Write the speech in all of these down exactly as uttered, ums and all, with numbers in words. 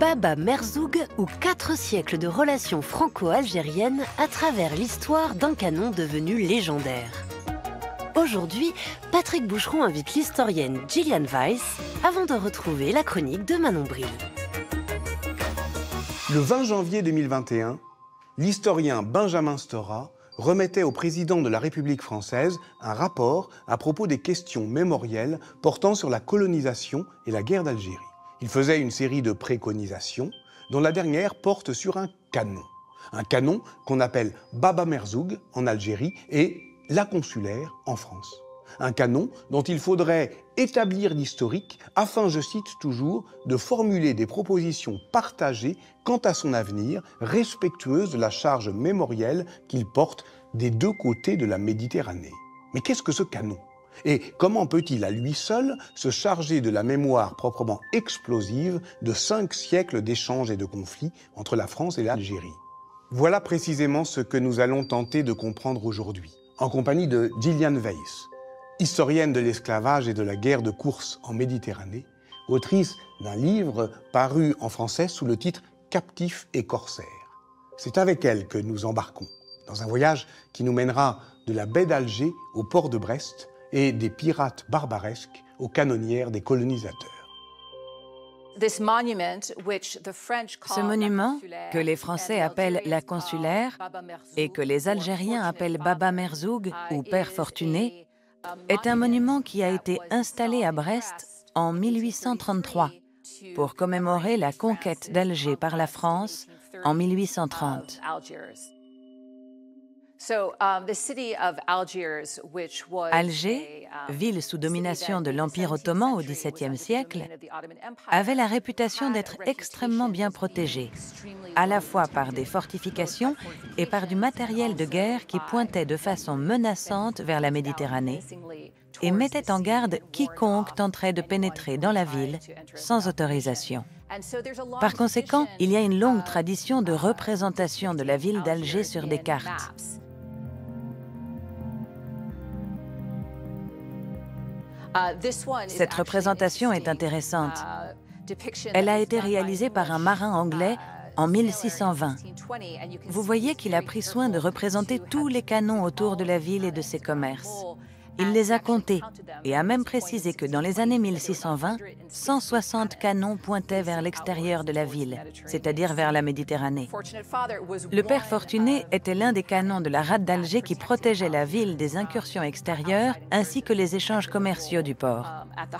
Baba Merzoug ou quatre siècles de relations franco-algériennes à travers l'histoire d'un canon devenu légendaire. Aujourd'hui, Patrick Boucheron invite l'historienne Gillian Weiss avant de retrouver la chronique de Manon Bril. Le vingt janvier deux mille vingt et un, l'historien Benjamin Stora remettait au président de la République française un rapport à propos des questions mémorielles portant sur la colonisation et la guerre d'Algérie. Il faisait une série de préconisations, dont la dernière porte sur un canon. Un canon qu'on appelle Baba Merzoug en Algérie et la consulaire en France. Un canon dont il faudrait établir l'historique afin, je cite toujours, de formuler des propositions partagées quant à son avenir, respectueuses de la charge mémorielle qu'il porte des deux côtés de la Méditerranée. Mais qu'est-ce que ce canon ? Et comment peut-il à lui seul se charger de la mémoire proprement explosive de cinq siècles d'échanges et de conflits entre la France et l'Algérie ? Voilà précisément ce que nous allons tenter de comprendre aujourd'hui, en compagnie de Gillian Weiss, historienne de l'esclavage et de la guerre de course en Méditerranée, autrice d'un livre paru en français sous le titre « Captifs et corsaires ». C'est avec elle que nous embarquons dans un voyage qui nous mènera de la baie d'Alger au port de Brest et des pirates barbaresques aux canonnières des colonisateurs. Ce monument, que les Français appellent la consulaire et que les Algériens appellent Baba Merzoug ou Père Fortuné, est un monument qui a été installé à Brest en mille huit cent trente-trois pour commémorer la conquête d'Alger par la France en mille huit cent trente. Alger, ville sous domination de l'Empire ottoman au dix-septième siècle, avait la réputation d'être extrêmement bien protégée, à la fois par des fortifications et par du matériel de guerre qui pointait de façon menaçante vers la Méditerranée et mettait en garde quiconque tenterait de pénétrer dans la ville sans autorisation. Par conséquent, il y a une longue tradition de représentation de la ville d'Alger sur des cartes. Cette représentation est intéressante. Elle a été réalisée par un marin anglais en mille six cent vingt. Vous voyez qu'il a pris soin de représenter tous les canons autour de la ville et de ses commerces. Il les a comptés et a même précisé que dans les années mille six cent vingt, cent soixante canons pointaient vers l'extérieur de la ville, c'est-à-dire vers la Méditerranée. Le Père Fortuné était l'un des canons de la rade d'Alger qui protégeait la ville des incursions extérieures ainsi que les échanges commerciaux du port.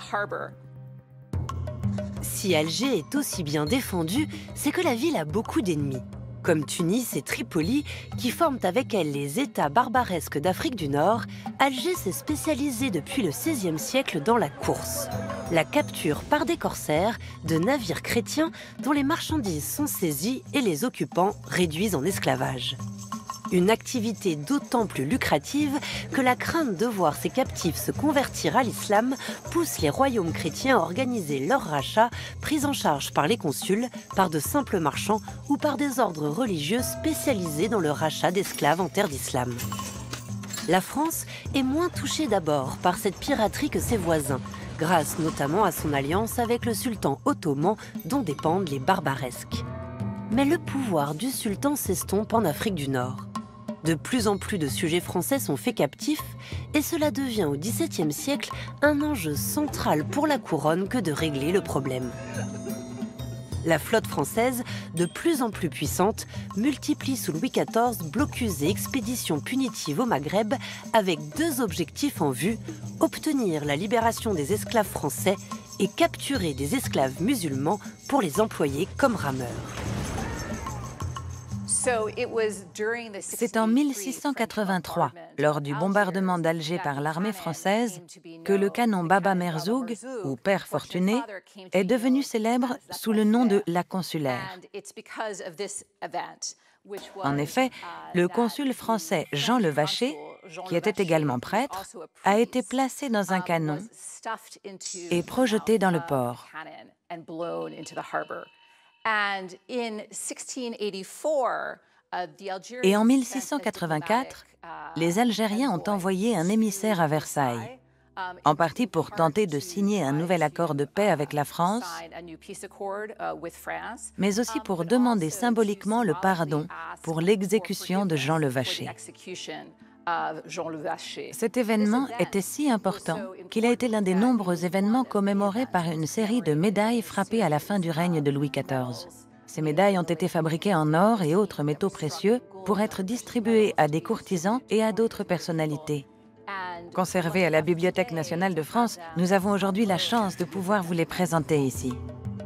Si Alger est aussi bien défendue, c'est que la ville a beaucoup d'ennemis, comme Tunis et Tripoli, qui forment avec elle les États barbaresques d'Afrique du Nord. Alger s'est spécialisé depuis le seizième siècle dans la course. La capture par des corsaires de navires chrétiens dont les marchandises sont saisies et les occupants réduits en esclavage. Une activité d'autant plus lucrative que la crainte de voir ces captifs se convertir à l'islam pousse les royaumes chrétiens à organiser leur rachat, pris en charge par les consuls, par de simples marchands ou par des ordres religieux spécialisés dans le rachat d'esclaves en terre d'islam. La France est moins touchée d'abord par cette piraterie que ses voisins, grâce notamment à son alliance avec le sultan ottoman dont dépendent les barbaresques. Mais le pouvoir du sultan s'estompe en Afrique du Nord. De plus en plus de sujets français sont faits captifs et cela devient au dix-septième siècle un enjeu central pour la couronne que de régler le problème. La flotte française, de plus en plus puissante, multiplie sous Louis quatorze blocus et expéditions punitives au Maghreb avec deux objectifs en vue, obtenir la libération des esclaves français et capturer des esclaves musulmans pour les employer comme rameurs. C'est en mille six cent quatre-vingt-trois, lors du bombardement d'Alger par l'armée française, que le canon Baba Merzoug, ou Père Fortuné, est devenu célèbre sous le nom de la consulaire. En effet, le consul français Jean Le Vacher, qui était également prêtre, a été placé dans un canon et projeté dans le port. Et en mille six cent quatre-vingt-quatre, les Algériens ont envoyé un émissaire à Versailles, en partie pour tenter de signer un nouvel accord de paix avec la France, mais aussi pour demander symboliquement le pardon pour l'exécution de Jean le Vacher. Cet événement était si important qu'il a été l'un des nombreux événements commémorés par une série de médailles frappées à la fin du règne de Louis quatorze. Ces médailles ont été fabriquées en or et autres métaux précieux pour être distribuées à des courtisans et à d'autres personnalités. Conservées à la Bibliothèque nationale de France, nous avons aujourd'hui la chance de pouvoir vous les présenter ici.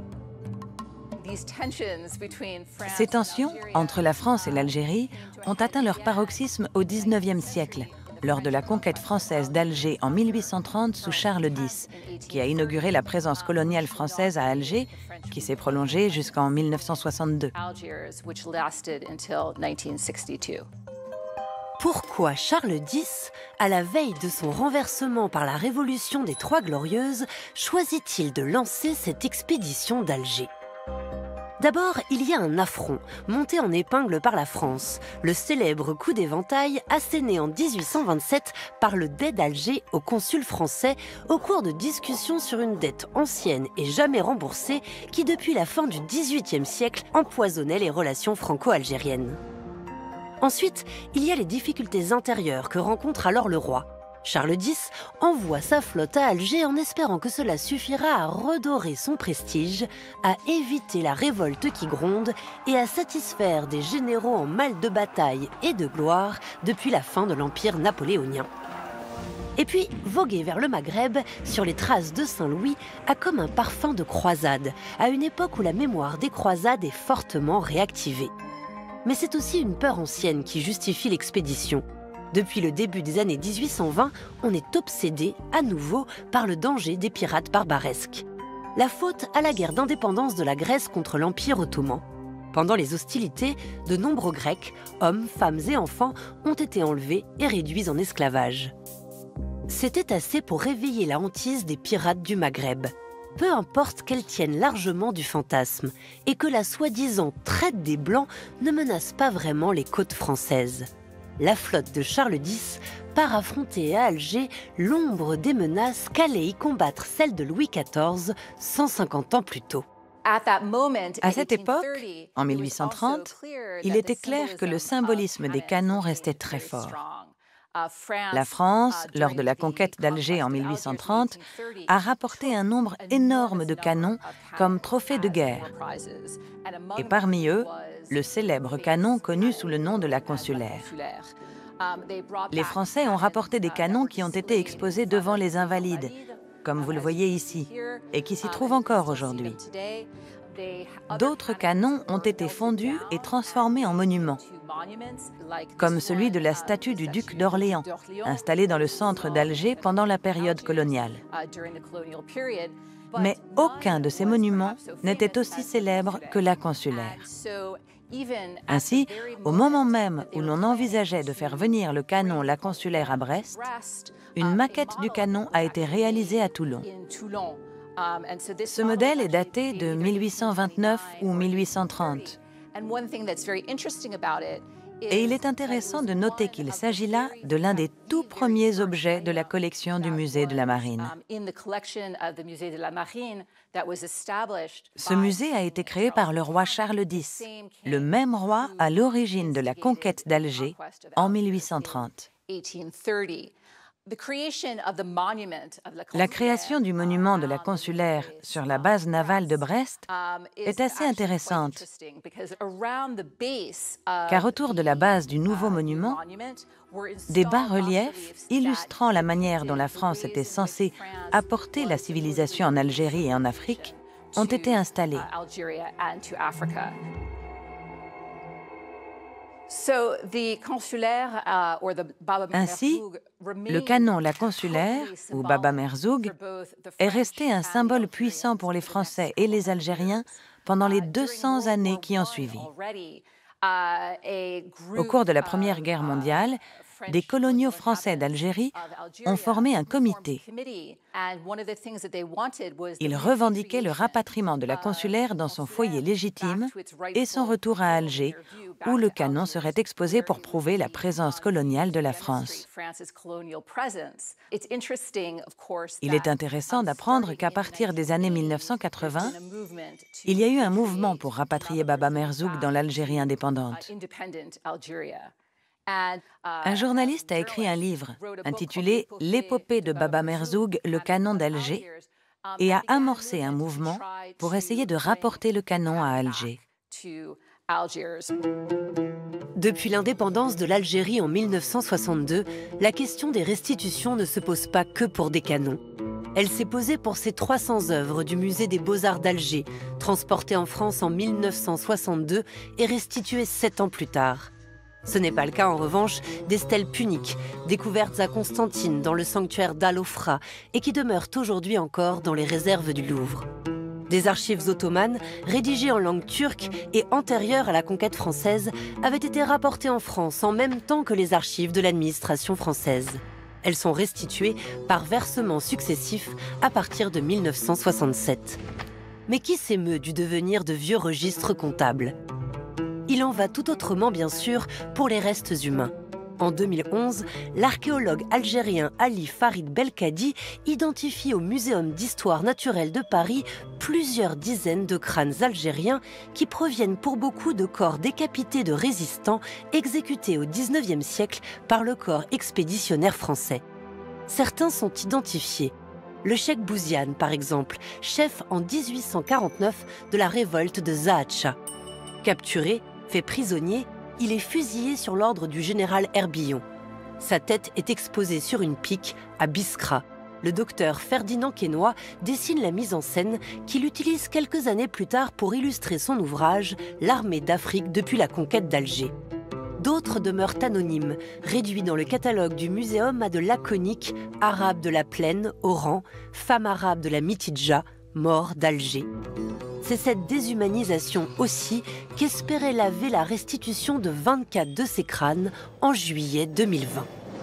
Ces tensions entre la France et l'Algérie ont atteint leur paroxysme au dix-neuvième siècle, lors de la conquête française d'Alger en mille huit cent trente sous Charles dix, qui a inauguré la présence coloniale française à Alger, qui s'est prolongée jusqu'en mille neuf cent soixante-deux. Pourquoi Charles dix, à la veille de son renversement par la Révolution des Trois Glorieuses, choisit-il de lancer cette expédition d'Alger ? D'abord, il y a un affront, monté en épingle par la France, le célèbre coup d'éventail asséné en mille huit cent vingt-sept par le dey d'Alger au consul français au cours de discussions sur une dette ancienne et jamais remboursée qui, depuis la fin du dix-huitième siècle, empoisonnait les relations franco-algériennes. Ensuite, il y a les difficultés intérieures que rencontre alors le roi. Charles dix envoie sa flotte à Alger en espérant que cela suffira à redorer son prestige, à éviter la révolte qui gronde et à satisfaire des généraux en mal de bataille et de gloire depuis la fin de l'Empire napoléonien. Et puis, voguer vers le Maghreb, sur les traces de Saint-Louis, a comme un parfum de croisade, à une époque où la mémoire des croisades est fortement réactivée. Mais c'est aussi une peur ancienne qui justifie l'expédition. Depuis le début des années mille huit cent vingt, on est obsédé, à nouveau, par le danger des pirates barbaresques. La faute à la guerre d'indépendance de la Grèce contre l'Empire ottoman. Pendant les hostilités, de nombreux Grecs, hommes, femmes et enfants, ont été enlevés et réduits en esclavage. C'était assez pour réveiller la hantise des pirates du Maghreb. Peu importe qu'elles tiennent largement du fantasme et que la soi-disant traite des Blancs ne menace pas vraiment les côtes françaises. La flotte de Charles dix part affronter à Alger l'ombre des menaces qu'allait y combattre celle de Louis quatorze cent cinquante ans plus tôt. À cette époque, en mille huit cent trente, il était clair que le symbolisme des canons restait très fort. La France, lors de la conquête d'Alger en mille huit cent trente, a rapporté un nombre énorme de canons comme trophée de guerre. Et parmi eux, le célèbre canon connu sous le nom de la Consulaire. Les Français ont rapporté des canons qui ont été exposés devant les Invalides, comme vous le voyez ici, et qui s'y trouvent encore aujourd'hui. D'autres canons ont été fondus et transformés en monuments, comme celui de la statue du duc d'Orléans, installée dans le centre d'Alger pendant la période coloniale. Mais aucun de ces monuments n'était aussi célèbre que la Consulaire. Ainsi, au moment même où l'on envisageait de faire venir le canon La Consulaire à Brest, une maquette du canon a été réalisée à Toulon. Ce modèle est daté de mille huit cent vingt-neuf ou mille huit cent trente. Et il est intéressant de noter qu'il s'agit là de l'un des tout premiers objets de la collection du musée de la Marine. Ce musée a été créé par le roi Charles dix, le même roi à l'origine de la conquête d'Alger en mille huit cent trente. La création du monument de la Consulaire sur la base navale de Brest est assez intéressante, car autour de la base du nouveau monument, des bas-reliefs illustrant la manière dont la France était censée apporter la civilisation en Algérie et en Afrique ont été installés. Ainsi, le canon La Consulaire, ou Baba Merzoug, est resté un symbole puissant pour les Français et les Algériens pendant les deux cents années qui ont suivi. Au cours de la Première Guerre mondiale, des coloniaux français d'Algérie ont formé un comité. Ils revendiquaient le rapatriement de la consulaire dans son foyer légitime et son retour à Alger, où le canon serait exposé pour prouver la présence coloniale de la France. Il est intéressant d'apprendre qu'à partir des années mille neuf cent quatre-vingts, il y a eu un mouvement pour rapatrier Baba Merzoug dans l'Algérie indépendante. Un journaliste a écrit un livre intitulé « L'épopée de Baba Merzoug, le canon d'Alger » et a amorcé un mouvement pour essayer de rapporter le canon à Alger. Depuis l'indépendance de l'Algérie en mille neuf cent soixante-deux, la question des restitutions ne se pose pas que pour des canons. Elle s'est posée pour ces trois cents œuvres du musée des Beaux-Arts d'Alger, transportées en France en mille neuf cent soixante-deux et restituées sept ans plus tard. Ce n'est pas le cas, en revanche, des stèles puniques, découvertes à Constantine dans le sanctuaire d'Al-Ofra et qui demeurent aujourd'hui encore dans les réserves du Louvre. Des archives ottomanes, rédigées en langue turque et antérieures à la conquête française, avaient été rapportées en France en même temps que les archives de l'administration française. Elles sont restituées par versements successifs à partir de mille neuf cent soixante-sept. Mais qui s'émeut du devenir de vieux registres comptables ? Il en va tout autrement, bien sûr, pour les restes humains. En deux mille onze, l'archéologue algérien Ali Farid Belkadi identifie au Muséum d'histoire naturelle de Paris plusieurs dizaines de crânes algériens qui proviennent pour beaucoup de corps décapités de résistants exécutés au dix-neuvième siècle par le corps expéditionnaire français. Certains sont identifiés. Le cheikh Bouziane, par exemple, chef en dix-huit cent quarante-neuf de la révolte de Zaatcha. Capturé, fait prisonnier, il est fusillé sur l'ordre du général Herbillon. Sa tête est exposée sur une pique à Biskra. Le docteur Ferdinand Quesnoy dessine la mise en scène qu'il utilise quelques années plus tard pour illustrer son ouvrage « L'armée d'Afrique depuis la conquête d'Alger ». D'autres demeurent anonymes, réduits dans le catalogue du muséum à de laconiques, arabes de la plaine, Oran, femmes arabes de la Mitidja, mort d'Alger. C'est cette déshumanisation aussi qu'espérait laver la restitution de vingt-quatre de ces crânes en juillet deux mille vingt.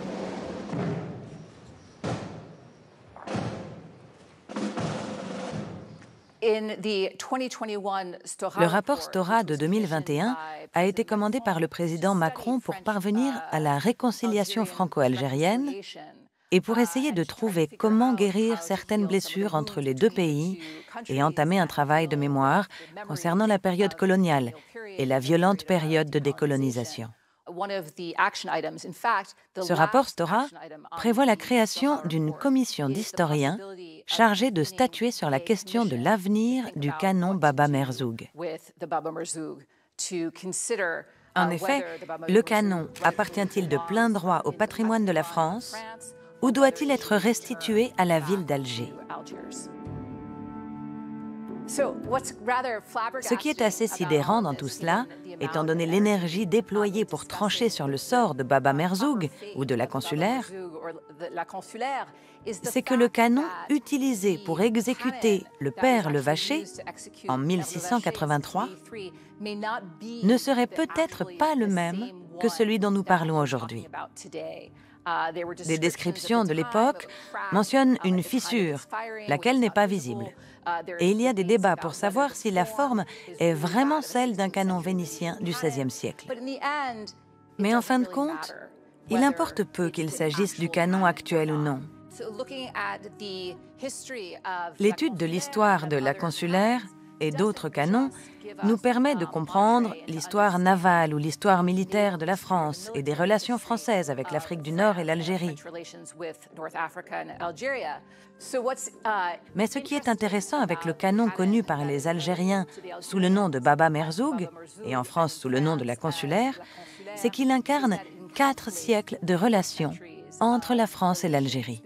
Le rapport Stora de deux mille vingt et un a été commandé par le président Macron pour parvenir à la réconciliation franco-algérienne et pour essayer de trouver comment guérir certaines blessures entre les deux pays et entamer un travail de mémoire concernant la période coloniale et la violente période de décolonisation. Ce rapport Stora prévoit la création d'une commission d'historiens chargée de statuer sur la question de l'avenir du canon Baba Merzoug. En effet, le canon appartient-il de plein droit au patrimoine de la France ou doit-il être restitué à la ville d'Alger? Ce qui est assez sidérant dans tout cela, étant donné l'énergie déployée pour trancher sur le sort de Baba Merzoug ou de la consulaire, c'est que le canon utilisé pour exécuter le père Levaché en mille six cent quatre-vingt-trois ne serait peut-être pas le même que celui dont nous parlons aujourd'hui. Des descriptions de l'époque mentionnent une fissure, laquelle n'est pas visible. Et il y a des débats pour savoir si la forme est vraiment celle d'un canon vénitien du seizième siècle. Mais en fin de compte, il importe peu qu'il s'agisse du canon actuel ou non. L'étude de l'histoire de la consulaire et d'autres canons nous permet de comprendre l'histoire navale ou l'histoire militaire de la France et des relations françaises avec l'Afrique du Nord et l'Algérie. Mais ce qui est intéressant avec le canon connu par les Algériens sous le nom de Baba Merzoug et en France sous le nom de la consulaire, c'est qu'il incarne quatre siècles de relations entre la France et l'Algérie.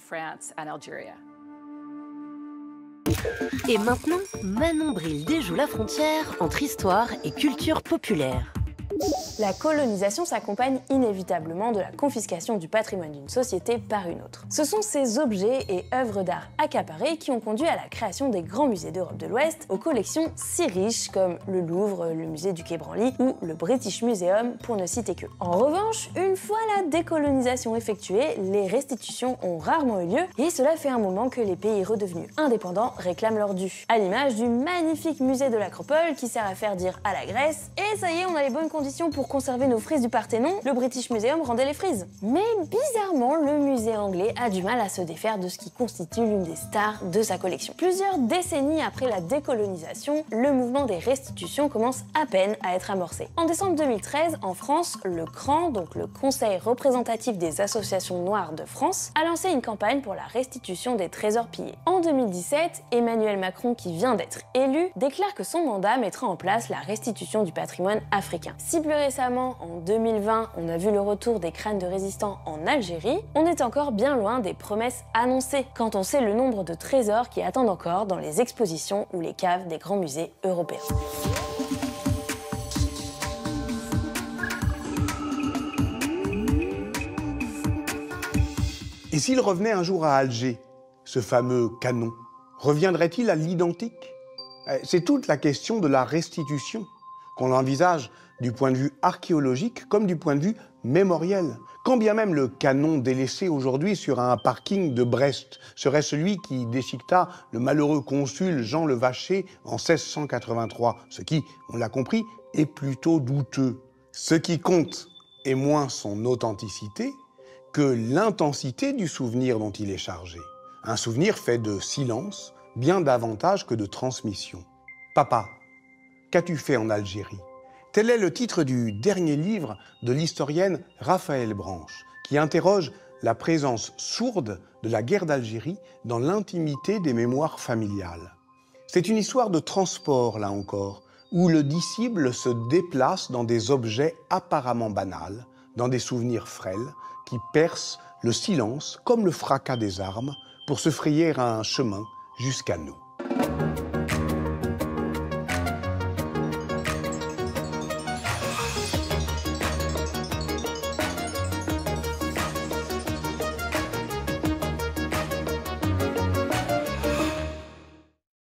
Et maintenant, Manon Bril déjoue la frontière entre histoire et culture populaire. La colonisation s'accompagne inévitablement de la confiscation du patrimoine d'une société par une autre. Ce sont ces objets et œuvres d'art accaparés qui ont conduit à la création des grands musées d'Europe de l'Ouest aux collections si riches comme le Louvre, le musée du Quai Branly ou le British Museum pour ne citer que. En revanche, une fois la décolonisation effectuée, les restitutions ont rarement eu lieu et cela fait un moment que les pays redevenus indépendants réclament leur dû. À l'image du magnifique musée de l'Acropole qui sert à faire dire à la Grèce « Et ça y est, on a les bonnes conditions pour conserver nos frises du Parthénon, le British Museum rendait les frises. » Mais bizarrement, le musée anglais a du mal à se défaire de ce qui constitue l'une des stars de sa collection. Plusieurs décennies après la décolonisation, le mouvement des restitutions commence à peine à être amorcé. En décembre deux mille treize, en France, le C R A N, donc le Conseil représentatif des associations noires de France, a lancé une campagne pour la restitution des trésors pillés. En deux mille dix-sept, Emmanuel Macron, qui vient d'être élu, déclare que son mandat mettra en place la restitution du patrimoine africain. Si plus récemment, en deux mille vingt, on a vu le retour des crânes de résistants en Algérie, on est encore bien loin des promesses annoncées quand on sait le nombre de trésors qui attendent encore dans les expositions ou les caves des grands musées européens. Et s'il revenait un jour à Alger, ce fameux canon, reviendrait-il à l'identique? C'est toute la question de la restitution, qu'on l'envisage du point de vue archéologique comme du point de vue mémoriel. Quand bien même le canon délaissé aujourd'hui sur un parking de Brest serait celui qui déchiqueta le malheureux consul Jean le Vacher en seize cent quatre-vingt-trois, ce qui, on l'a compris, est plutôt douteux. Ce qui compte est moins son authenticité que l'intensité du souvenir dont il est chargé. Un souvenir fait de silence, bien davantage que de transmission. Papa, qu'as-tu fait en Algérie? Tel est le titre du dernier livre de l'historienne Raphaëlle Branche, qui interroge la présence sourde de la guerre d'Algérie dans l'intimité des mémoires familiales. C'est une histoire de transport, là encore, où le disciple se déplace dans des objets apparemment banals, dans des souvenirs frêles, qui percent le silence comme le fracas des armes pour se frayer un chemin jusqu'à nous.